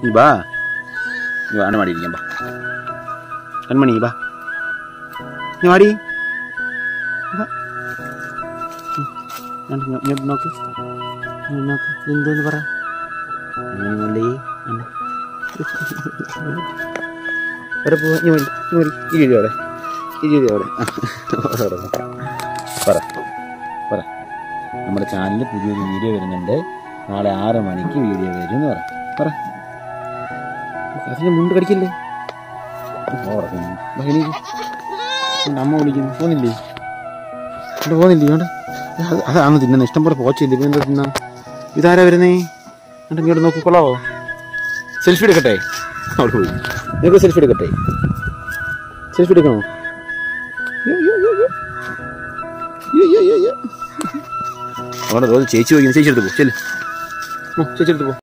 നീ ബാ നീ വാണ മാടിയിരിക്കാം ബാ കൺമണി ബാ നീ വാടി നോക്ക് നോക്ക് എന്തോന്ന് പറ അവിടെ പോവാ ഈ രീതി അവിടെ പറ പറ നമ്മുടെ ചാനലിൽ പുതിയൊരു വീഡിയോ വരുന്നുണ്ട് നാളെ 6 മണിക്ക് വീഡിയോ വരും എന്ന് പറ അതിന് മുണ്ട് കടിക്കല്ലേ അമ്മ വിളിക്കുന്നു പോകുന്നില്ലേ ഇങ്ങോട്ട് അതാണ് തിന്നുന്നത് ഇഷ്ടം പോലെ പോച്ചില്ല ഇപ്പം എന്താ തിന്നാ ഇതാരാ വരുന്നേ എന്നിട്ട് ഇങ്ങോട്ട് നോക്കിക്കൊള്ളാവോ സെൽഫി എടുക്കട്ടെ അവിടെ പോയി നിങ്ങൾക്ക് സെൽഫി എടുക്കട്ടെ സെൽഫി എടുക്കണോ അവിടെ ചേച്ചി പോയി ചേച്ചി എടുത്ത് പോ ചേച്ചി എടുത്ത് പോ